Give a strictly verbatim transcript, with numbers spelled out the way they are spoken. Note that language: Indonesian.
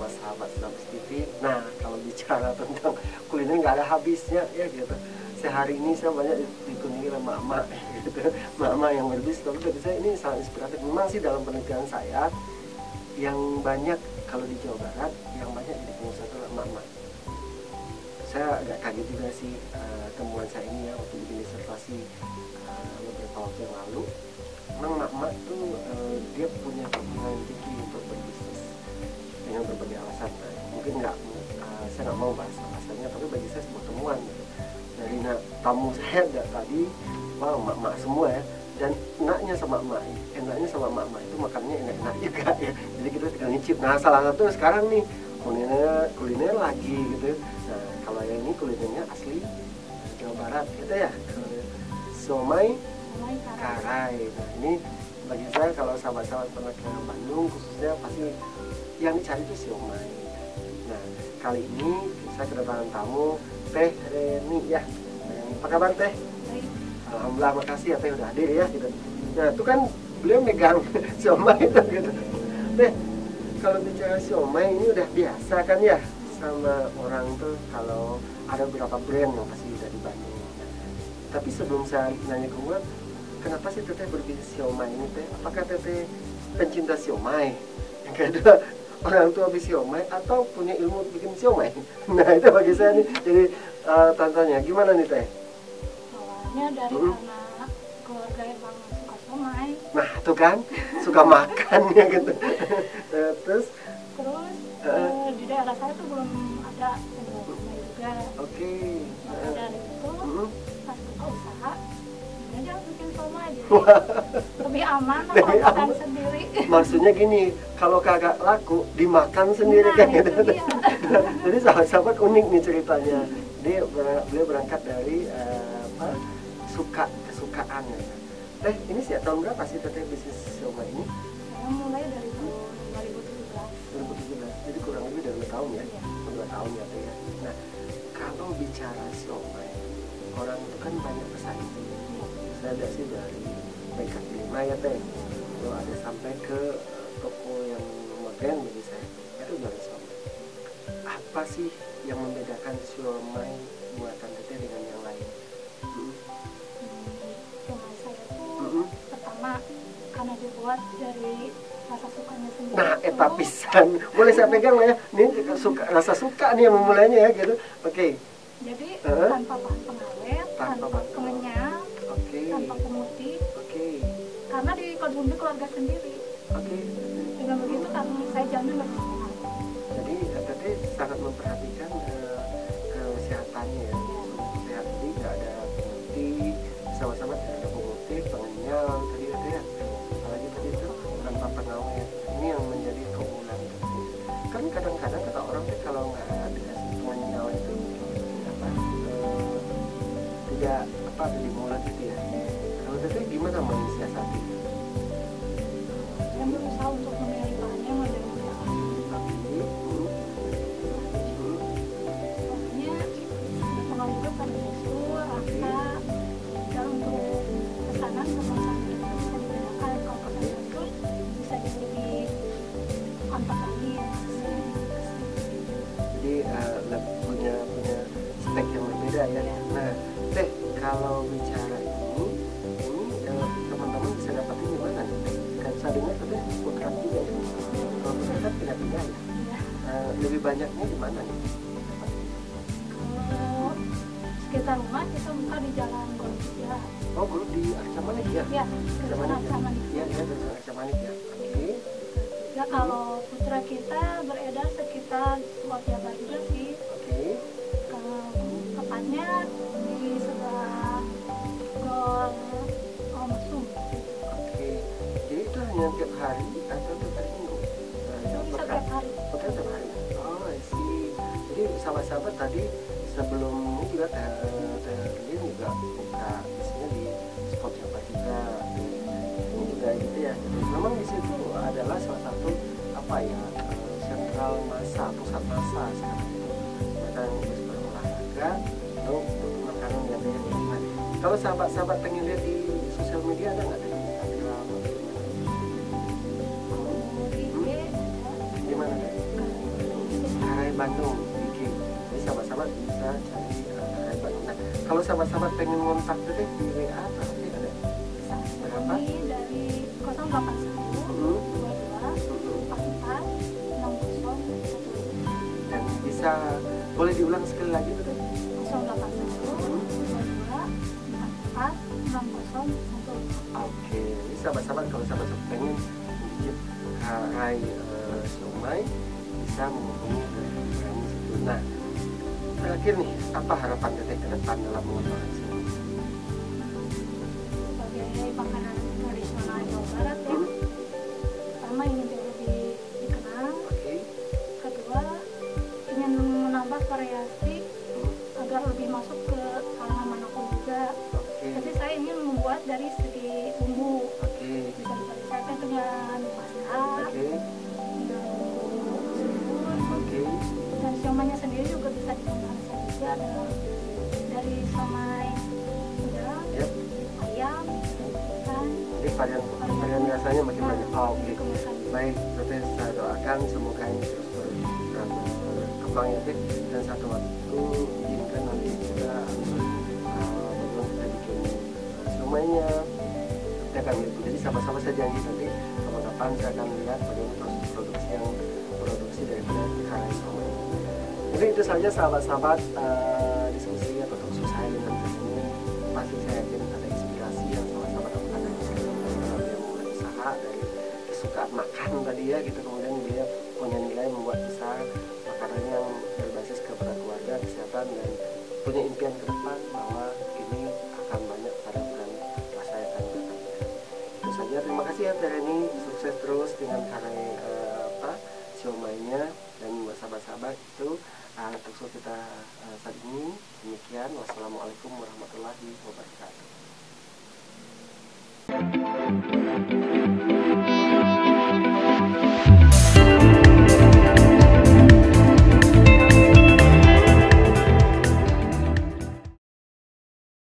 bersama sahabat Snapis T V. Nah, kalau bicara tentang kuliner nggak ada habisnya ya gitu. Sehari ini saya banyak dikunjungi oleh mak-mak gitu, mak-mak yang berbisnis. Tapi bagi saya ini sangat inspiratif. Memang sih dalam penelitian saya yang banyak kalau di Jawa Barat yang banyak jadi pengusaha itu mak-mak. Saya agak kaget juga sih uh, temuan saya ini ya waktu bikin disertasi uh, beberapa waktu yang lalu. Memang mak-mak tuh uh, dia punya keinginan yang tinggi untuk berbisnis dengan berbagai alasan. Nah, mungkin nggak, uh, saya nggak mau bahas alasannya, tapi bagi saya sebuah temuan gitu. Dari nah, tamu saya ada tadi, wow, mak-mak semua ya. Dan enaknya sama emak, enaknya sama emak-emak itu makannya enak-enak juga ya. Jadi kita tinggal nyicip. Nah, salah satu sekarang nih kuliner kuliner lagi gitu. Nah, kalau yang ini kulinernya asli Jawa Barat gitu ya. Siomay karai. Nah, ini bagi saya kalau sahabat-sahabat pernah ke Bandung khususnya pasti yang dicari itu siomay. Nah, kali ini saya kedatangan tamu Teh Reni ya. Apa kabar Teh? Alhamdulillah, makasih ya Teh udah hadir ya gitu. Nah, itu kan beliau megang siomay itu gitu. Teh, kalau bicara siomay ini udah biasa kan ya sama orang tuh kalau ada beberapa brand yang pasti udah di Bandung. Tapi sebelum saya nanya ke Uang, kenapa sih Teteh berbisnis siomay ini Teh? Apakah Teteh pencinta siomay? Yang kedua, orang tua habis siomay atau punya ilmu bikin siomay? Nah, itu bagi saya nih jadi uh, tantangannya. Gimana nih Teh? Awalnya dari hmm. anak keluarga yang suka siomay. Nah, tuh kan, suka makan ya gitu. Terus? Terus uh, di daerah saya tuh belum ada penjual siomay juga. Oke. Okay. Maka dari itu uh. pas buka usaha, aja bikin siomay jadi lebih aman kalau makan sendiri. Maksudnya gini, kalau kagak laku dimakan sendiri nah, kan gitu. Jadi sahabat-sahabat unik nih ceritanya. Dia beliau berangkat dari uh, apa, suka kesukaan ya. Teh, ini sih tahun berapa sih Teteh bisnis siomay ini? Saya mulai dari tahun dua ribu tujuh belas. dua ribu tujuh belas, jadi kurang lebih dari dua tahun ya? Iya. dua tahun ya Teh ya. Nah, kalau bicara siomay, orang itu kan banyak pesaing. Iya. Saya ada sih dari P K lima ya Teh. Kalau ada sampai ke toko yang modern bagi saya, itu jualan siomay. Apa sih yang membedakan siomay buatan Teteh dengan yang lain? Hmm. Siomay saya tuh hmm. pertama karena dibuat dari rasa sukanya sendiri. Nah, eta pisan. Boleh saya pegang lah ya. Ini suka, rasa suka nih yang memulainya ya gitu. Oke. Okay. Jadi uh, tanpa bahan pengawet, tanpa, tanpa pengenyal, okay. tanpa pemutih. Oke. Okay. Karena dikonsumsi keluarga sendiri. Oke. Okay. Dengan begitu kan saya jamin lebih sehat. Jadi tadi sangat memperhatikan uh, kesehatannya ya. Sehat, jadi nggak ada pemutih, sama-sama tidak ada pemutih, pengenyal tadi ada ya. Apalagi tadi itu tanpa pengawet. Ini yang menjadi keunggulan. Kan kadang-kadang kata orang tuh kalau nggak dikasih pengenyal itu apa uh, tidak apa ada di mulut gitu ya. Kalau tadi gimana mensiasati? Saya berusaha untuk memilih bahannya model model pokoknya pengaruh juga pada tekstur, rasa, dan untuk pesanan sama sambil itu bisa dibedakan. Kalau pesanan itu bisa jadi lebih mantap lagi ya. Jadi uh, punya punya spek yang berbeda ya. Nah, Teh, kalau bicara ini, ini uh, teman-teman bisa dapatin di mana nih? Kan saya dengar Teteh bergerak juga ya. Kalau Teteh kan pindah-pindah ya. Uh, lebih banyaknya di mana nih? Kalau sekitar rumah kita buka di Jalan Golpia. Oh, belum di Arcamanik ya? Iya, Arcamanik. Iya, iya, di Arcamanik ya. Oke. Okay. Ya, kalau putra kita beredar sekitar luar Jawa juga sih. Oke. Okay. Kalau tepatnya di sebelah Gol Omsum. Oke. Okay. Jadi itu hanya tiap hari atau tiap minggu? Itu bisa tiap hari. Oh, tiap hari. Oh, I see. Jadi sahabat-sahabat tadi sebelum ini juga Teh Reni juga buka isinya di spot Jawa juga. Ini juga gitu ya. Memang di situ adalah salah satu apa ya sentral massa, pusat massa sekarang itu. Mereka bisa berolahraga, lalu untuk makanan yang berlebihan. Kalau sahabat-sahabat pengen lihat di sosial media ada nggak di Instagram atau gimana? Kalau di I G Gimana deh? Bandung bikin. Jadi sahabat-sahabat bisa cari uh, karai Bandung. Nah, kalau sahabat-sahabat pengen ngontak teh di W A atau nanti ada Bisa berapa? hubungi dari nol delapan satu Hmm. dua dua empat empat enam nol satu. Dan bisa boleh diulang sekali lagi tuh teh? nol delapan satu dua dua empat empat enam nol satu. Oke, jadi sahabat-sahabat kalau sahabat-sahabat pengen bikin karai uh, siomay bisa menghubungi ke kami situ. Nah, terakhir nih, apa harapan teteh ke depan dalam mengembangkan siomay? Sebagai makanan tradisional Jawa Barat ya, Hmm. pertama ingin jauh lebih dikenal, Oke. kedua ingin menambah variasi Hmm. agar lebih masuk ke kalangan manapun juga. Oke. Jadi saya ingin membuat dari segi bumbu, Oke. bisa disesuaikan dengan pasta, Oke. dengan bumbu seafood, Oke. dan siomaynya sendiri juga bisa dikembangkan juga ada dari siomay udang, Yap. ayam, ikan. Jadi varian varian rasanya makin banyak. Oh, oke. Dikembangkan. Baik, teteh saya doakan semoga ini terus ber- berkembang ya teh, dan satu waktu izinkan nanti kita uh, bagaimana kita bikin uh, siomaynya. Kita akan lihat. Jadi sama-sama saya janji nanti kapan-kapan saya akan lihat bagaimana proses produksi yang produksi daripada karai siomay. Mungkin itu saja sahabat-sahabat uh, diskusi atau talkshow saya dengan Teh ini. Pasti saya yakin ada inspirasi yang sahabat-sahabat akan ada yang mulai usaha dari kesukaan makan tadi ya gitu, kemudian dia punya nilai membuat besar makanan yang berbasis kepada keluarga, kesehatan, dan punya impian ke depan bahwa ini akan banyak varian rasa yang akan datang. Itu saja, terima kasih ya Teh Reni, sukses terus dengan karai uh, apa siomaynya, dan buat sahabat-sahabat itu uh, talkshow kita uh, saat ini demikian. Wassalamualaikum warahmatullahi wabarakatuh.